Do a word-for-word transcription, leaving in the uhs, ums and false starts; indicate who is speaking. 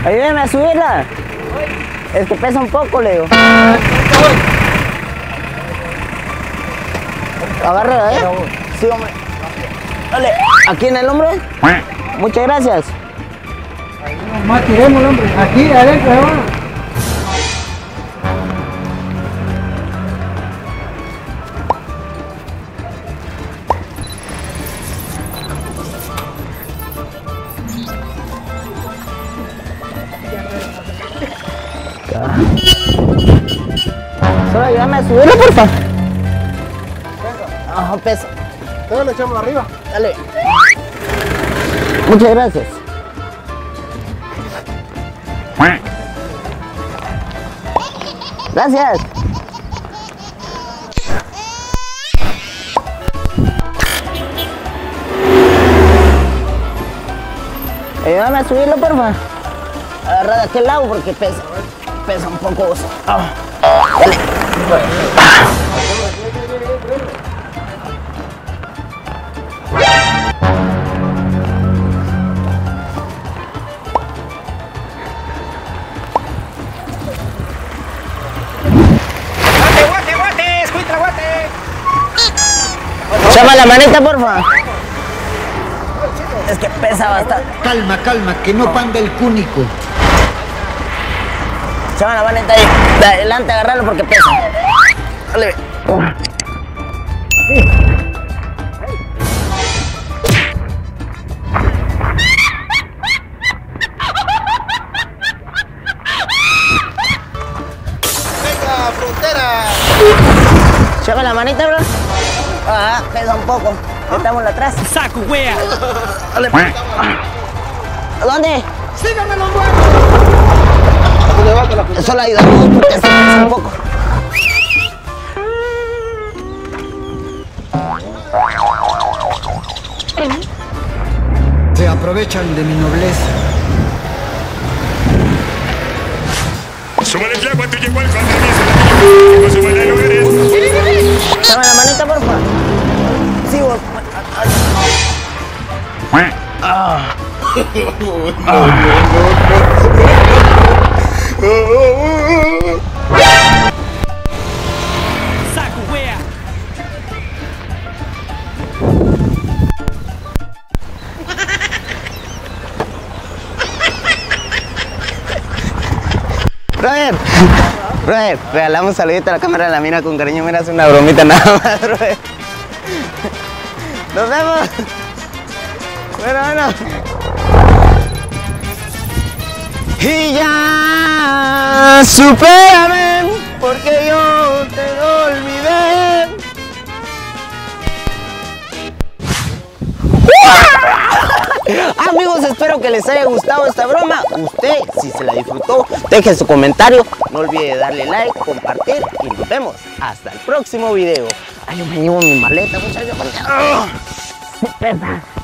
Speaker 1: Ayúdame a subirla. Es que pesa un poco, Leo. Agárrala, ¿eh? Sí, hombre. Dale, aquí en el hombro. Muchas gracias.
Speaker 2: Más tiremos, hombre. Aquí, adentro, hermano.
Speaker 1: Solo ayúdame a subirlo, porfa. Ajá, pesa.
Speaker 2: Todo lo echamos arriba.
Speaker 1: Dale. Muchas gracias. Gracias. Ayúdame a subirlo, porfa. Agarra de aquel lado porque pesa. Pesa un poco. Oh. Dale. Llama la manita, porfa. Es que pesa bastante.
Speaker 3: Calma, calma, que no panda el cúnico.
Speaker 1: Llama la manita ahí. De adelante, agarrarlo porque pesa. Dale.
Speaker 2: ¡Venga, frontera!
Speaker 1: Llama la manita, bro. Ah, pesa un poco. Estamos atrás.
Speaker 4: Saco, wea.
Speaker 1: Dale. ¿Dónde?
Speaker 2: ¡Síganme los huevos!
Speaker 1: Solo ayuda porque se pesa un poco.
Speaker 3: Se aprovechan de mi nobleza.
Speaker 5: Súbale el agua, tú llegó al compromiso. Súbale los eres.
Speaker 1: Llama la manita, porfa. Sí, vos. Ah.
Speaker 4: Saco, wea.
Speaker 1: Brother, brother, regalamos un saludito a la cámara de la mina con cariño. Mira, hace una bromita nada más, brother. Nos vemos. Bueno, bueno. Y ya, supérame, porque yo te olvidé. Amigos, espero que les haya gustado esta broma. Usted, si se la disfrutó, deje su comentario. No olvide darle like, compartir y nos vemos hasta el próximo video. Ay, yo me llevo mi maleta, muchachos. ¡Oh!